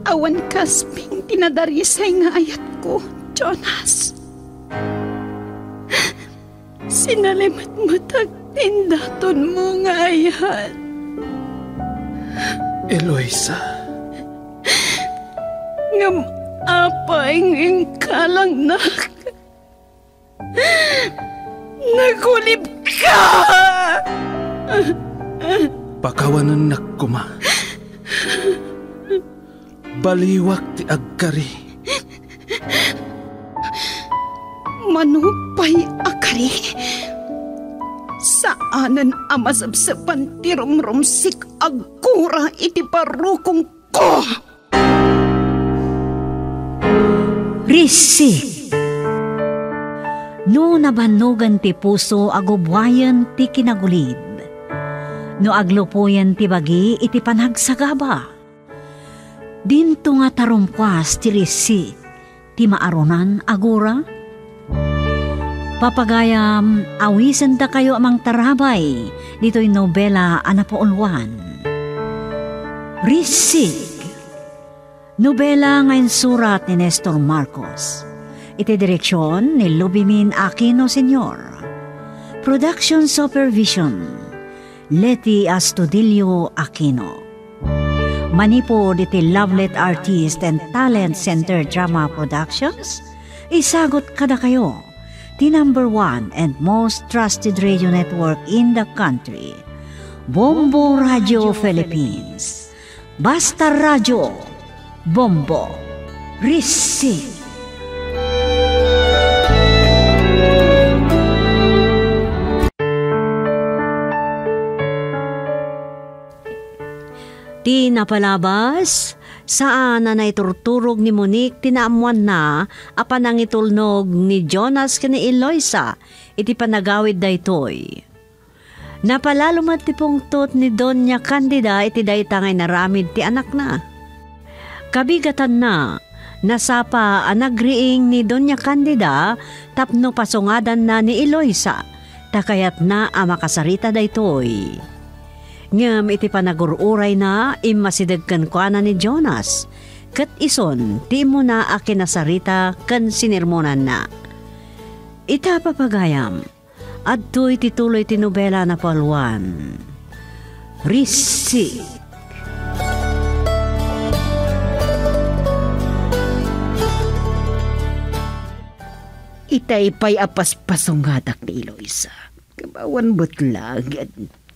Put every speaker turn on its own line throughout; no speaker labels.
Awan kasping tinadarisay nga ayat ko, Jonas. Sinalimat matag tindaton mo nga ayat.
Eloisa.
Ngam apaing kalang nagulib ka!
Pakawanan nagkuma. Baliwak ti agkari.
Manupay akari. Saanan amasabsapan ti rumrumsik agkura iti parukong ko.
Risik. No nabanugan ti puso agubwayan ti kinagulid. No aglupuyan ti bagi iti panagsagaba. Dinto nga tarumpwas ti risik ti maarunan agura. Papagayam, awisen da kayo amang tarabay dito'y nobela anapaulwan. Risik. Nobela ngayon surat ni Nestor Marcos. Iti direksyon ni Lubimin Aquino Sr. Production Supervision Leti Astudillo Aquino. Manipod iti Lovelet Artist and Talent Center Drama Productions. Isagot kada kayo the number 1 and most trusted radio network in the country, Bombo Radio Philippines. Basta Radio, Bombo, Risik. Di napalabas, saan na naiturturog ni Monique tinaamuan na apan ang itulnog ni Jonas kani Eloisa iti panagawid daytoy. Napalalumat ti pungtot ni Doña Candida iti daytangay naramid ti anak na. Kabigatan na, nasapa ang nagriing ni Doña Candida tapno pasungadan na ni Eloisa, takayat na ang makasarita daytoy. Ngam iti panagururay na imasidagkan ko na ni Jonas. Kat ison, di mo na akinasarita kan sinirmonan na. Ita papagayam, adto'y tituloy tinobela na paluan. Risik.
Itay pa'y apas-pasungadak ni Eloisa. Kabawan butlagan.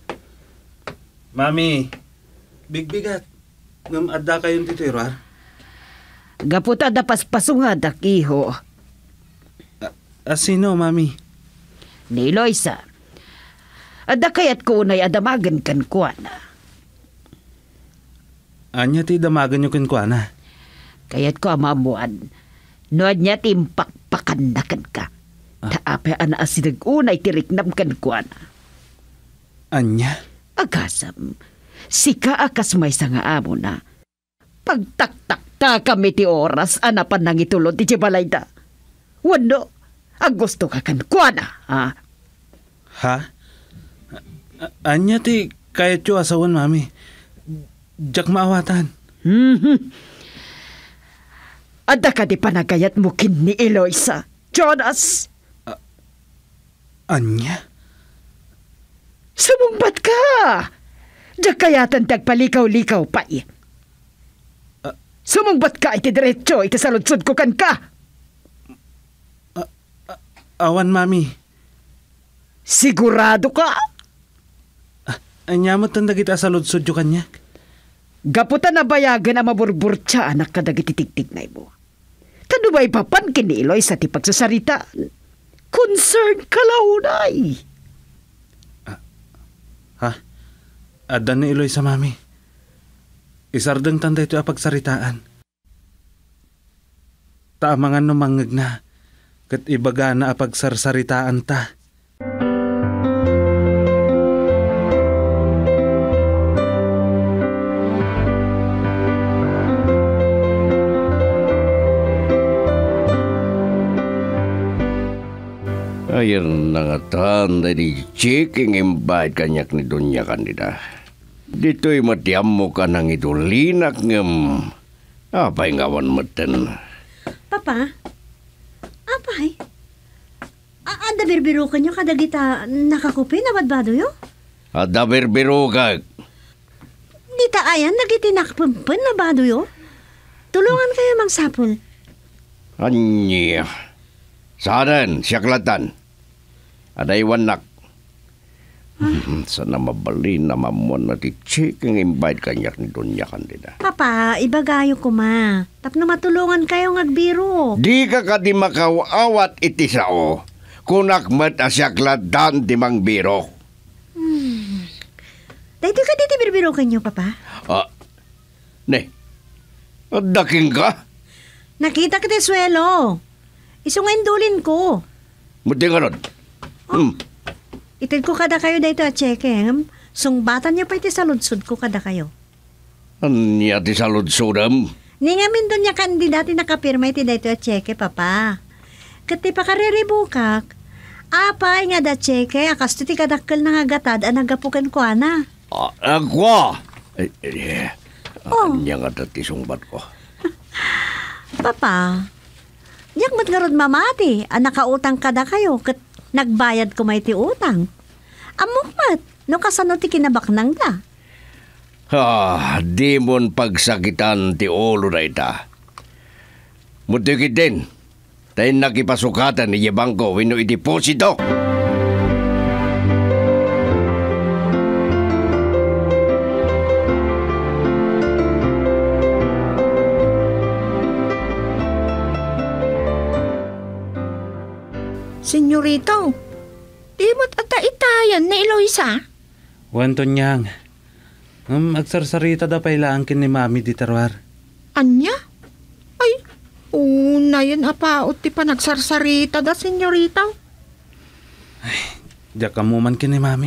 Mami, bigbigat. Ngam adda kayong titirar?
Gaputa da paspasungadak, iho.
Sino, mami?
Ni Eloisa. Adda kayat ko unay adamagan kan kuana.
Anya ti damagan nyo kinkwana?
Kayat ko amamuan. Noad niya timpakpakandakan ka. Taape ana asidag unay tiriknam kan kuana.
Anya?
Agasam, sika akas may nga amo na. Pagtaktakta kami ti oras, anapan nang itulod ti Jibalayda. Wano, ang gusto ka kan kuana, ha?
Ha? Anya ti kayat yo asawan, mami. Jak maawatan.
Ada ka di panagayat mo kin ni Eloisa, Jonas.
Anya?
Sumumbat ka! Diyak kayatan tagpalikaw-likaw pa eh. Sumumbat ka iti diretso, iti saludsod ko kan ka.
Awan, mami.
Sigurado ka?
Anya mo tanda kita saludsod yo kanya?
Gaputan na bayagan ang maburburtsa anak kadagititigtig na mo. Tano ba ipapan kini Eloisa ti pagsasaritaan? Concern ka launay.
Ha? Adan ni Eloisa, mami. Isardeng tanda ito apagsaritaan. Taamangan no mangag na, kat ibaga na apagsarsaritaan ta.
Ayan na nga tanda di checking invite kanyak ni Doña Candida. Dito'y matiam mo ka nang idolinak ngam Apay ngawan meten.
Papa? Apay? Ada birbiro kanyo kada kita nakakupin na badbado yo?
Ada birbiro ka.
Dita ayan nagitinakpumpan na bado yo? Tulungan kayo mang sapol.
Anya. Saan, siyaklatan. Ada iwanak. Sana mabali na mamon na ti chiking invite kanyak ni Donya Candida.
Papa, ibagayo ko ma. Tapno matulungan kayo ngagbiro.
Di ka di makawawat iti sao. Kunakmat asyaklatan ti mang biro.
Dahito ka diti birbiro kanyo, Papa?
Ne. Daking ka?
Nakita kita swelo. Isungindulin ko.
Muti nga ron.
Itid ko kada kayo dito at checking. Sungbatan niyo pa iti saludsud ko kada kayo.
Anya ti saludsudam?
Ningamin doon niya kandidati nakapirma iti dito at checke, Papa. Kati pa kariribukak. Apay nga da checke, akas ti kadakkel na nga gatad ang nagapukan ko, ana.
Agwa! Anya nga dati sungbat ko.
Papa, yak mat nga rod mamati, ang nakautang kada kayo, kat nagbayad ko may ti utang. Amukmat, no kasano ti kinabaknang da.
Di mon pagsakitan ti ulo na ita. Mutikit din. Tayo nakipasukatan ni bangko wino itiposito.
Senyorito, di mo't ata itayan ni Eloisa?
Wan Tonyang. Agsarsarita da pailaan kin ni Mami di tarwar.
Anya? Ay, una yun apaot ti panagsarsarita da, senyorito.
Diya ka mo man kin ni Mami.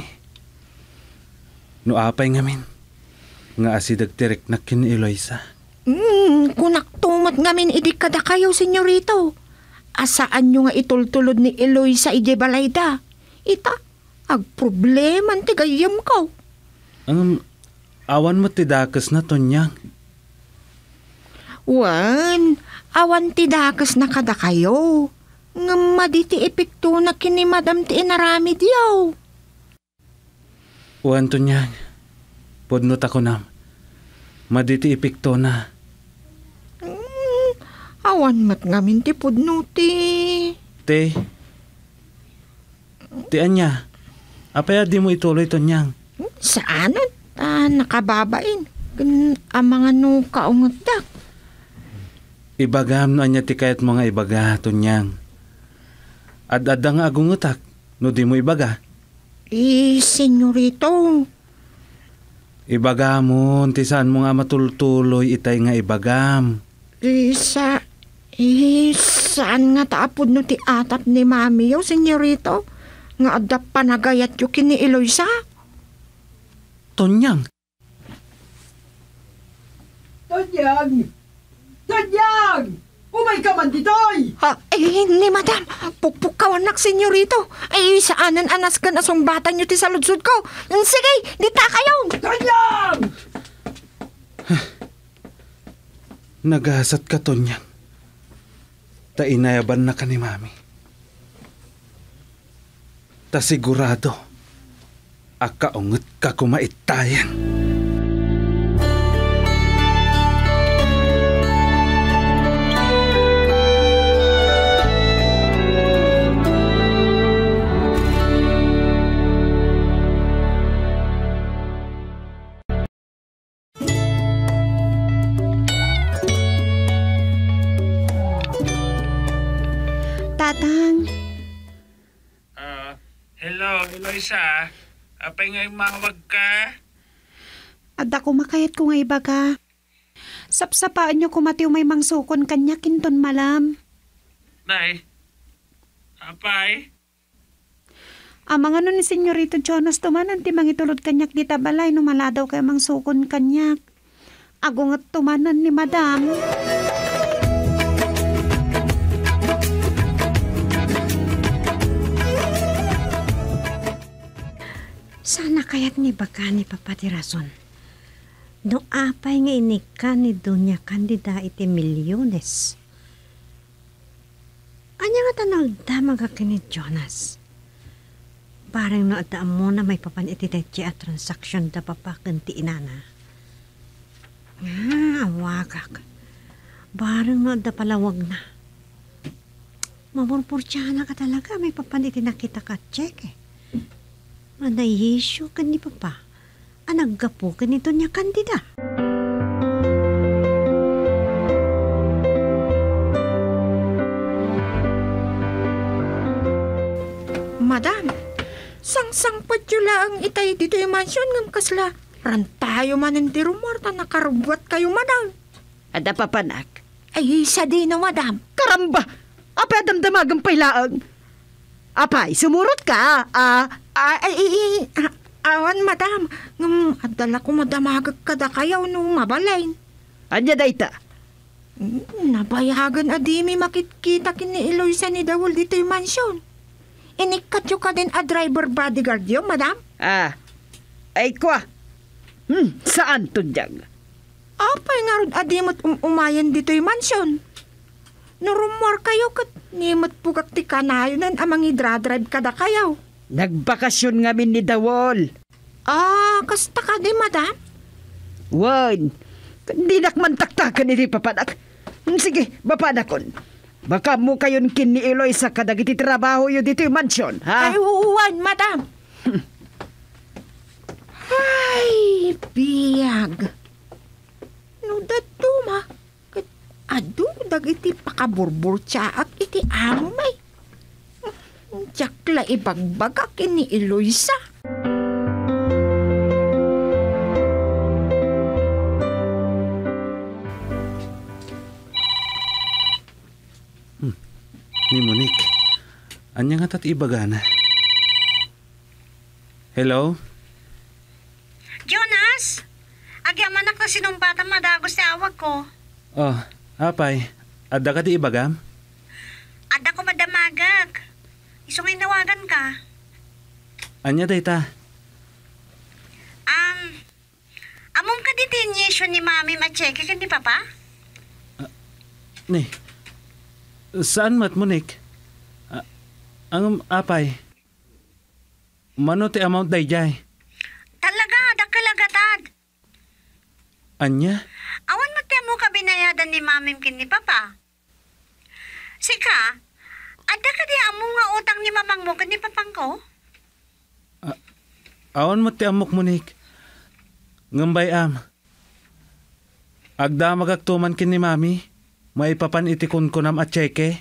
No apay ngamin. Nga asidag tirek na kin ni Eloisa.
Kunak tumat ngamin idik kada kayo, senyorito. Asaan nyo nga itultulod ni Eloisa ije balayda? Ita, agprobleman ti gayam ko.
Awan mo tidakas na Tonyang.
Wan, awan ti dakas na kada kayo. Nga maditi epekto na kini madam ti inarami diyaw.
Wan Tonyang. Podnot ako nam. Maditi epekto na.
Awan mat ngamin ti pudnuti.
Ti anya. Apaya di mo ituloy Tonyang.
Saanan? Nakababain. Ang mga nuka ungadak.
Ibagam no anya ti kayat mga ibaga Tonyang. Ad-adda nga agungutak. No di mo ibaga.
Senyorito.
Ibagamon ti saan mo nga matultuloy itay nga ibagam.
Saan nga taapod no ti atap ni Mami yo, senyorito? Nga adap panagayat yu kini Eloisa?
Tonyang.
Tonyang! Tonyang! Umay ka man ditoy!
Ni madam, pukpukawanak, senyorito. Saanan anas ka nasong bata nyo ti saludsud ko. Sige, dita kayo!
Tonyang!
Nagasat ka Tonyang. Inayaban na ka ni Mami. Sigurado, akaungot ka kumaitayan.
Tatang.
Hello, Eloisa. Apay nga yung mawag ka?
Adda ko makayat ko nga ibaga. Sapsapaan nyo kumatiw may mangsukon kanya kinton malam.
Nay, apay?
Amang ano ni Senyorito Jonas tumanan ti mangitulod kanyak di tabalay no maladaw kay mangsukon kanyak. Agungat tumanan ni madam. Sana kaya't ni baka ni Papa ti rason.
No apay nga inika ni Dunya Candida iti milyones. Anya nga tanagdama ka kini Jonas. Parang naadaan mo na may papan iti dati a transaction da papakan ti inana. Awagak. Parang naada palawag na. Mapurpurtsyahan ka talaga. May papan iti nakita ka check eh. Manayisyo ka ni papa. Anaggapo ka nito niya Candida.
Madam, sang-sangpat yun lang itay dito yung mansyon ng kasla. Rantayo man ang tirumorta na karubwat kayo, madam.
Ada papanak.
Ay, isa din na, madam.
Karamba! Apay damdamagang pailaang. Apay, sumurot ka.
Awan, madam. Adala ko madamagag kada kayaw no mabalain.
Anya dayta?
Nabayagan adimi makitkita kini Eloisa ni Dawol dito yung mansyon. Inikatyo ka din a driver bodyguard yun, madam?
Ay kwa. Saan to diyang?
Apay nga ron adimot umayan dito yung mansyon. Nurumor kayo kat nimot pugak ti kanayonan amang idra-drive kada kayaw.
Nagbakasyon ngamin ni Dawol.
Kasta ka di, madam?
Wan, hindi nakmantaktakan iti papanak. Sige, bapanakon. Baka mo kayon kin ni Eloisa kadagiti trabaho yun dito yung mansyon, ha?
Ay, uwan, madam. Ay, biyag. No, datuma. Adu, dagiti pakaburbur tsaak iti amo may. Jakla ibagbagakin ni Eloisa.
Ni Monique. Anya nga tat ibagana. Hello?
Jonas! Agyamanak na sinumpatan madagos ti awag ko.
Oh, apay. Adda ka ti ibagam?
Ada ko madamagag. Isungay nawagan ka.
Anya dayta?
Amom ka di tinyesyon ni mami macheke ka ni papa?
Ni. Saan mat Monique? Ang apay. Mano ti amount dayjay?
Talaga, dakalagatad.
Anya?
Awan mo tiyan mo kabinayadan ni mamim kin ni papa. Sika, ada ka di among nga utang ni mamang mo kin ni papang ko?
Awan mo ti amok Monique. Ngambay am. Agda magagtuman kin ni mami. Maipapan itikon ko nam at cheque.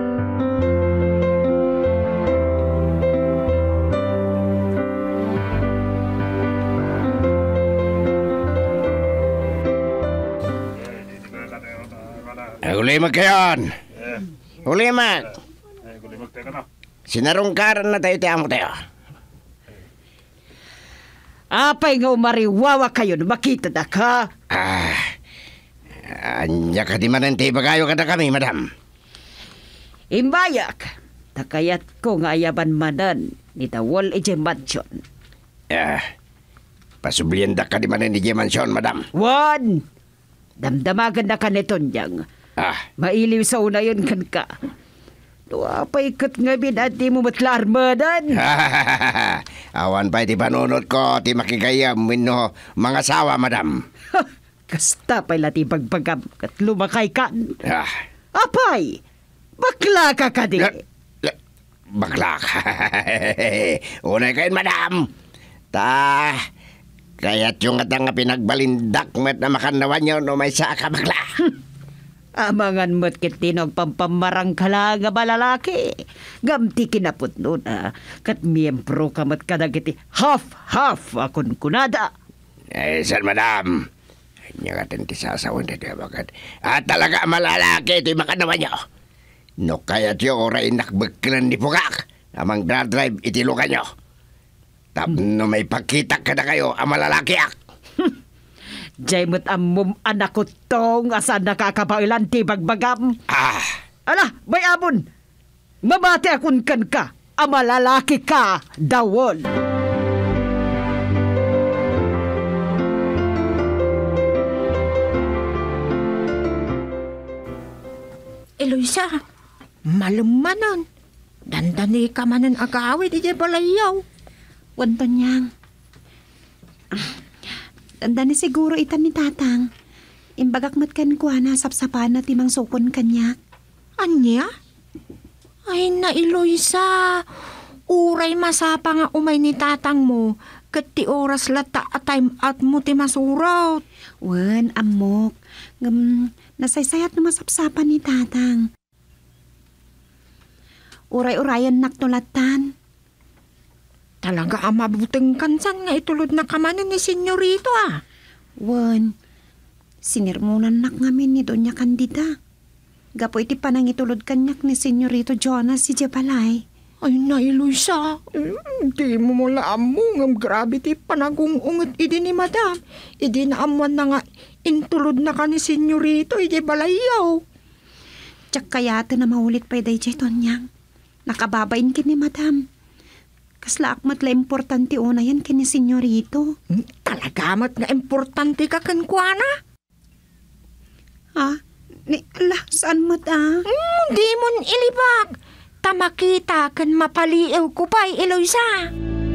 Ulimag kayon. Ulimag. Sinarungkaran na tayo amo tayo.
Apay nga umariwawa kayo na makita na ka.
Anya ka di man tayo bagayo kada kami, madam.
Imbayak. Takayat ko nga ayaban manan ni Dawol ije mansyon.
Pasublienda ka di man ni Jemanson, madam.
Wan! Damdamagan na ka nito niyang. Mailiw sa una yun kan ka. Apay kat nga binati mo matlar manan.
Awan pa iti panunod ko, ti makikayam wino mga sawa, madam.
Kasta pa'y lati bagbagam kat lumakay kan. Apay! Bakla ka ka di.
Bakla ka. Unay kayo, madam. Kaya't yung nga pinagbalindak met na makanawan nyo no may sa ka bakla.
Amangan mo't kitinog pampamarang kala nga balalaki. Gamti kinapot nun kat miyembro ka mo't kadagiti half akon kunada.
Saan, madam? Nya ka tinti sasawan na diya bagad. Talaga malalaki ito yung makanawan nyo. No kaya't yung oray nakbagkilan ni Pugak. Amang drive itilukan nyo. No may pagkita ka na kayo ang malalaki ak.
Diyay mo't amom anak ko tong asan nakakapailan ti bagbagam. Ala, may abon. Mabati akon kan ka. Ang malalaki ka, Dawol.
Eloisa. Malumanon. Dandani ka manan agawid iti balayaw.
Wento niyang. Dandani siguro itan ni tatang. Imbagak matkan kuha na sapsapan na timang sukon kanyak.
Anya? Ay na Eloisa. Uray masapa nga umay ni tatang mo. Kat ti oras lata at time out mo ti masuraw.
Wen, amok. Nasaysayat na masapsapan ni tatang. Uray-urayan naknulatan.
Talaga mabuting kansan nga itulod na kamanin ni senyorito ah.
Wen, sinirmunan nak ngamin ni Doña Candida. Gapo iti panang itulod kanyak ni Senyorito Jonas si Jebalay.
Ay na Eloisa, di mo mula amo ngam grabe ti panagungungit idi ni madam. Idi na amuan na nga intulod na ka ni senyorito iji balayaw.
Tsak kaya ito na maulit pa iday jay tonyang. Nakababain kin ni madam. Kasla akmat la importante una yan kin ni senyorito.
Talagamat nga importante ka kankwana?
Ha? Ala, saan mat ah?
Di mon ilibak. Tamakita kan mapaliw ko pa, Eloisa.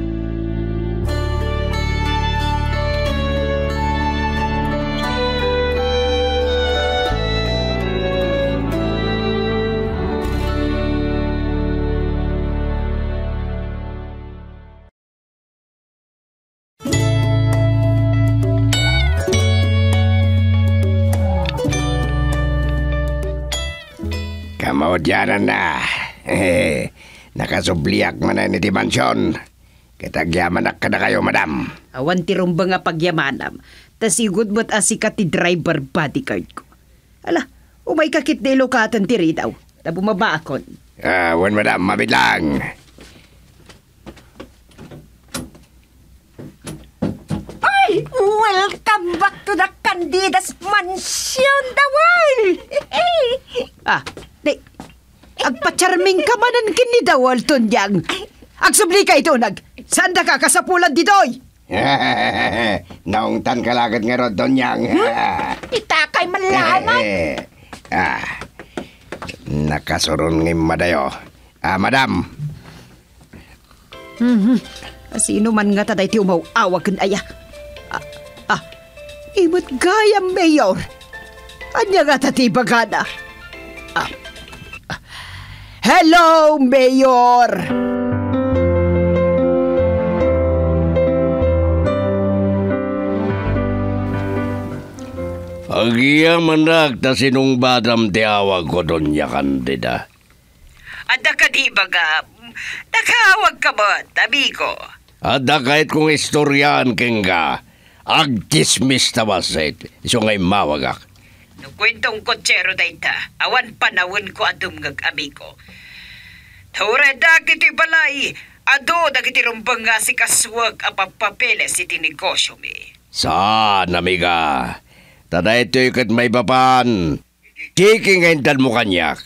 Kamo dyanan na. Nakasubliak man na ni ti mansyon. Kitagyamanak ka na kayo, madam.
Awan ti rumba nga pagyamanam. Tasigod mo't asikat ti driver bodyguard ko. Ala, umay kakit na ilokatan ti ritaw. Tabumaba akon.
Wan, madam, mabit lang.
Ay, welcome back to the Candida's Mansion, Dawal!
Agpacharming ka manan kini Dawal, Tonyang. Agsubli ka ito, saan da ka kasapulan ditoy?
Naungtan ka lagad nga ron, Tonyang.
Itakay malaman.
Nakasurun ng madayo. Madam.
Sino man nga taday ti umaw-awag kan aya. Imot gaya, Mayor. Anya nga tati bagana. Hello, Mayor!
Agiya manak ta sinong badam ti awag ko Doña Candida.
Ada ka di baga, nakawag ka ba, tabi ko?
Ada kahit kong istoryan kenga, agdismiss tawasit, iso ngay mawagak.
Kwentong kotsero dayta, awan panawin ko adumgag amigo. Taura dagiti balay, ado dagiti rumbang nga si kaswag apapapeles iti negosyo mi.
Saan, amiga? Tada ito'y kat may bapan. Kikingaintan mo kanyak.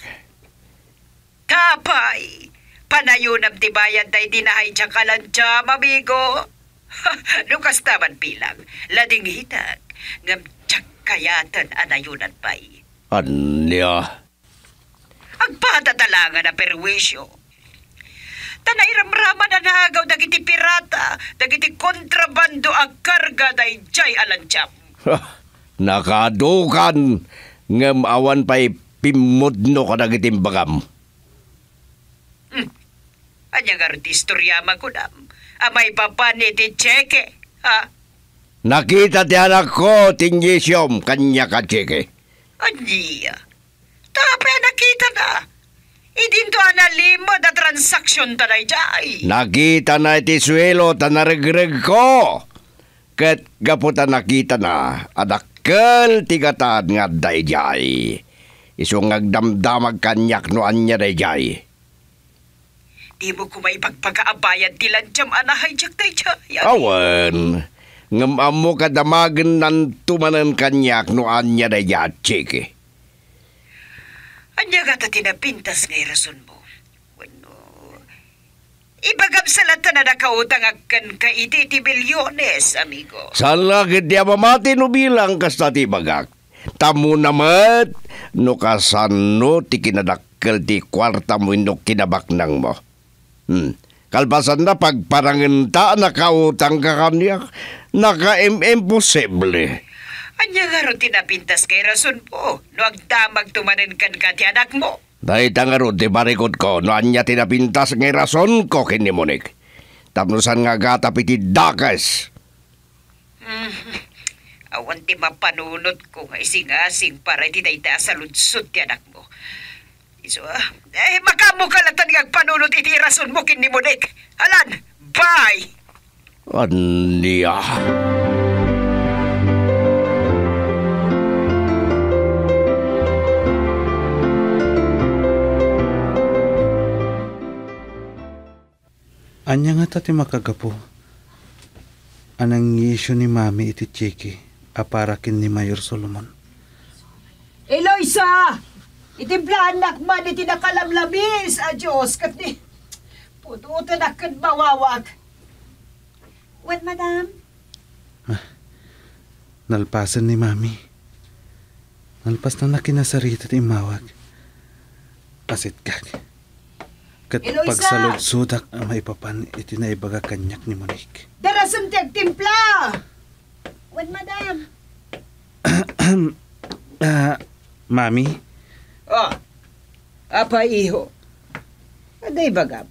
Tapay, panayunam ti bayan tay dinahay tiya kalanjam, amigo. Lukas taman pilang, lading hitag, ngam kayatan anayunan pa'y.
Anya?
Agpatatalangan na perwisyo. Tanayramraman na nagaw dagiti pirata, dagiti kontrabando ag karga day jay alancham.
Nakadukan, ngam awan pa'y pimudno ka dagiti bagam.
Anyang artistoryama ko nam, amay papani ti Cheke, ha?
Nakita ti anak ko, tingisyom, kanya ka chike.
Anya, tapi nakita na. Idinto analimo da transaksyon tanay jay.
Nakita na iti suelo, tanaregreg ko. Kat gaputa nakita na, adakkel tigatan nga dayjay. Isong agdamdamag kanyak no anya dayjay.
Di mo kumay pagpagkaabayan tilanjam anahay jak dayjay.
Awan, ngam amo kadamagan nan tumanan kanyak no anya dayjay chike.
Anya nga ta tinapintas ngay rason mo. Bueno, ibagam sa lata na nakautang agkan ka iti bilyones, amigo.
Saan lagit di amamati no bilang kasta ti bagak. Tamo namat, no kasano ti kinadakkel ti kwarta mo indok kinabaknang mo. Kalpasan na pagparangan ta, nakautang ka kanya, naka-imposible.
Anya nga ro tinapintas kay rason po, no agdamag tumanin kan ka ti anak mo.
Dahil nga ro, di barikot ko, no anya tinapintas ngay rason ko kinimunik. Tapnosan nga gata piti dakas.
Awan ti mapanunod ko nga ising-asing para ititayta sa lunsod ti anak mo. Iso makamukalatan nga panunod iti rason mo kinimunik. Alan, bye!
Anya.
Anya nga tati makagapo. Anang isyo ni Mami iti Chiki, aparakin ni Mayor Solomon.
Eloisa! Itimplaan nakman iti nakalamlamis, Diyos, kat ni pututan akad mawawag.
Wan, madam?
Nalpasan ni Mami. Nalpas na nakinasarita ti mawag. Pasit kag. Kat
Eloisa!
pagsalod-sudak ang maipapan iti na ibaga kanyak ni Monique.
Darasam ti agtimpla!
Wan, madam?
Mami?
Apa iho? Aday bagam.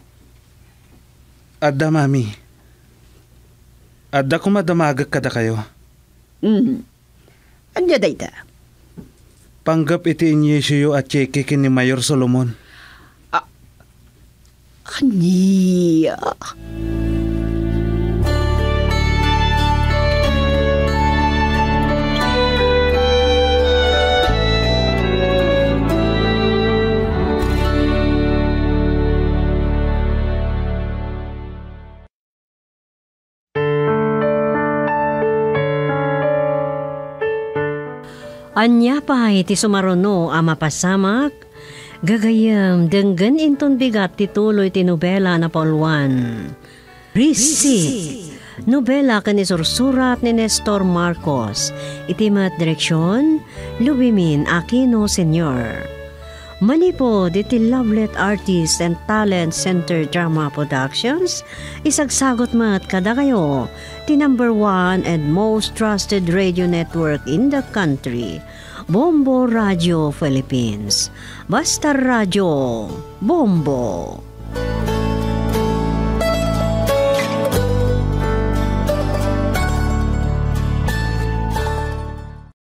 Adda, Mami. Adda kumadamagag kada kayo.
Anya dayta?
Panggap iti inyesyo at Chiki kin ni Mayor Solomon.
Anya?
Anya pa iti sumaruno a mapasamak, gagayam denggan inton bigat tituloy ti nobela na pauluan. Risi! Nobela kan isursurat ni Nestor Marcos, iti mat direksyon, Lubimin Aquino Sr. Malipod iti Lovelet Artist and Talent Center Drama Productions, isagsagot mat kada kayo, ti #1 and most trusted radio network in the country, Bombo Radio Philippines. Basta Radio, Bombo!